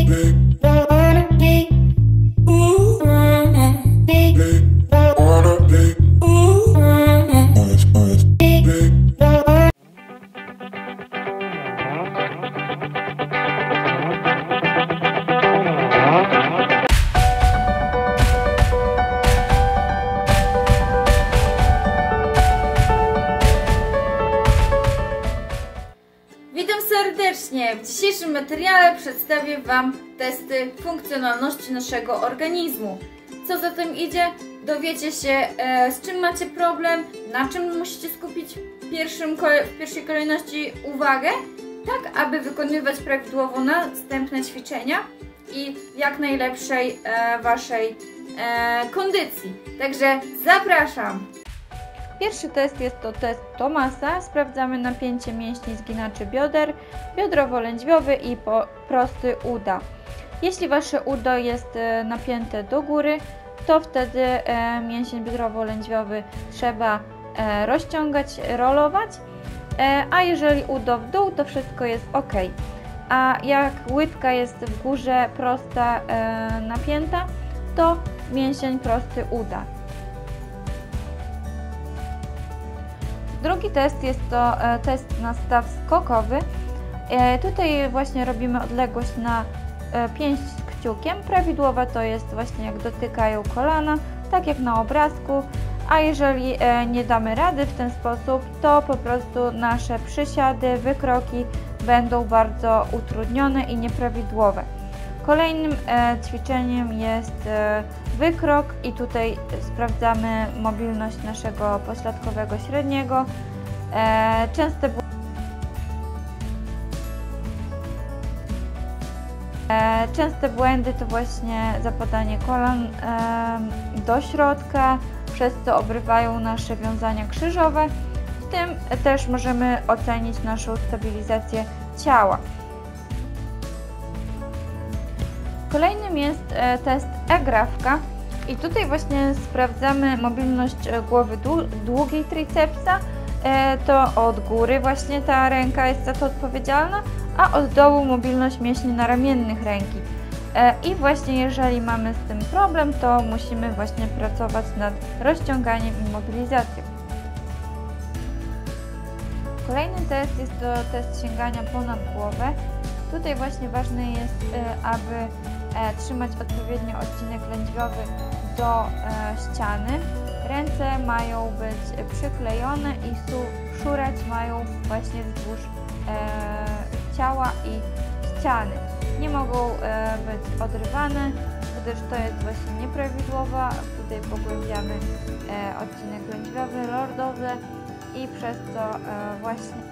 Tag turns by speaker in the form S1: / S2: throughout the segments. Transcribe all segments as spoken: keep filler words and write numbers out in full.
S1: Serdecznie! W dzisiejszym materiale przedstawię Wam testy funkcjonalności naszego organizmu. Co za tym idzie? Dowiecie się, e, z czym macie problem, na czym musicie skupić w, pierwszym, w pierwszej kolejności uwagę, tak aby wykonywać prawidłowo następne ćwiczenia i w jak najlepszej e, Waszej e, kondycji. Także zapraszam! Pierwszy test jest to test Thomasa. Sprawdzamy napięcie mięśni zginaczy bioder, biodrowo-lędźwiowy i po, prosty uda. Jeśli Wasze udo jest e, napięte do góry, to wtedy e, mięsień biodrowo-lędźwiowy trzeba e, rozciągać, rolować, e, a jeżeli udo w dół, to wszystko jest ok. A jak łydka jest w górze prosta, e, napięta, to mięsień prosty uda. Drugi test jest to e, test na staw skokowy. E, tutaj właśnie robimy odległość na e, pięść z kciukiem. Prawidłowa to jest właśnie jak dotykają kolana, tak jak na obrazku. A jeżeli e, nie damy rady w ten sposób, to po prostu nasze przysiady, wykroki będą bardzo utrudnione i nieprawidłowe. Kolejnym e, ćwiczeniem jest e, wykrok i tutaj sprawdzamy mobilność naszego pośladkowego średniego. E, częste, e, częste błędy to właśnie zapadanie kolan e, do środka, przez co obrywają nasze wiązania krzyżowe. W tym też możemy ocenić naszą stabilizację ciała. Kolejnym jest e, test E-Grafka i tutaj właśnie sprawdzamy mobilność głowy długiej tricepsa. E, to od góry właśnie ta ręka jest za to odpowiedzialna, a od dołu mobilność mięśni naramiennych ręki. E, I właśnie jeżeli mamy z tym problem, to musimy właśnie pracować nad rozciąganiem i mobilizacją. Kolejny test jest to test sięgania ponad głowę. Tutaj właśnie ważne jest, aby trzymać odpowiednio odcinek lędźwiowy do ściany. Ręce mają być przyklejone i szurać mają właśnie wzdłuż ciała i ściany. Nie mogą być odrywane, gdyż to jest właśnie nieprawidłowa. Tutaj pogłębiamy odcinek lędźwiowy, lordowy i przez to właśnie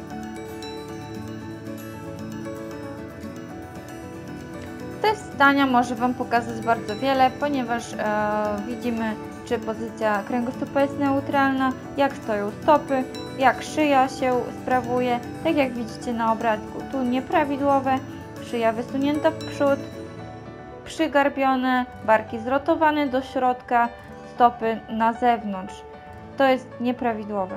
S1: test stania może Wam pokazać bardzo wiele, ponieważ e, widzimy, czy pozycja kręgosłupa jest neutralna, jak stoją stopy, jak szyja się sprawuje, tak jak widzicie na obrazku. Tu nieprawidłowe, szyja wysunięta w przód, przygarbione, barki zrotowane do środka, stopy na zewnątrz. To jest nieprawidłowe.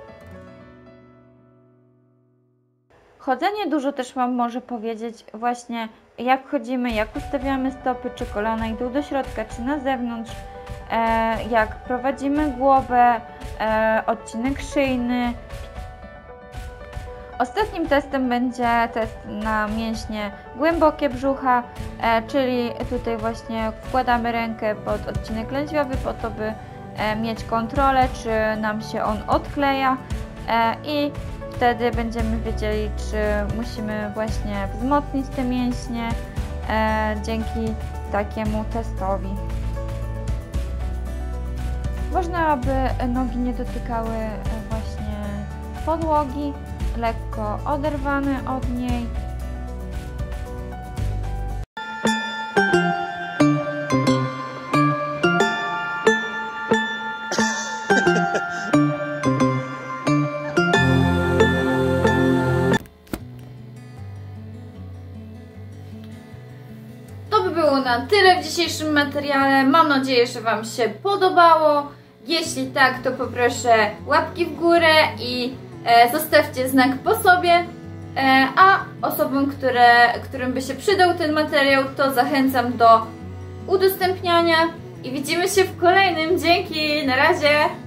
S1: Chodzenie dużo też Wam może powiedzieć właśnie, jak chodzimy, jak ustawiamy stopy, czy kolana idą do środka, czy na zewnątrz, e, jak prowadzimy głowę, e, odcinek szyjny. Ostatnim testem będzie test na mięśnie głębokie brzucha, e, czyli tutaj właśnie wkładamy rękę pod odcinek lędźwiowy po to, by e, mieć kontrolę, czy nam się on odkleja e, i wtedy będziemy wiedzieli, czy musimy właśnie wzmocnić te mięśnie e, dzięki takiemu testowi. Ważne, aby nogi nie dotykały właśnie podłogi, lekko oderwane od niej. Na tyle w dzisiejszym materiale. Mam nadzieję, że Wam się podobało. Jeśli tak, to poproszę łapki w górę i e, zostawcie znak po sobie. a osobom, które, którym by się przydał ten materiał, to zachęcam do udostępniania i widzimy się w kolejnym. Dzięki, na razie!